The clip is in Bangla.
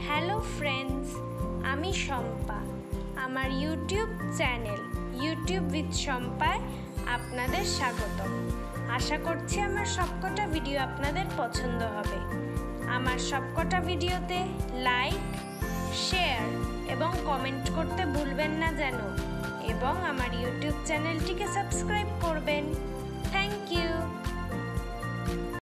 হ্যালো ফ্রেন্ডস, আমি শম্পা। আমার ইউটিউব চ্যানেল ইউটিউব উইথ শম্পায় আপনাদের স্বাগতম। আশা করছি আমার সবকটা ভিডিও আপনাদের পছন্দ হবে। আমার সবকটা ভিডিওতে লাইক, শেয়ার এবং কমেন্ট করতে ভুলবেন না যেন, এবং আমার ইউটিউব চ্যানেলটিকে সাবস্ক্রাইব করবেন। Thank you.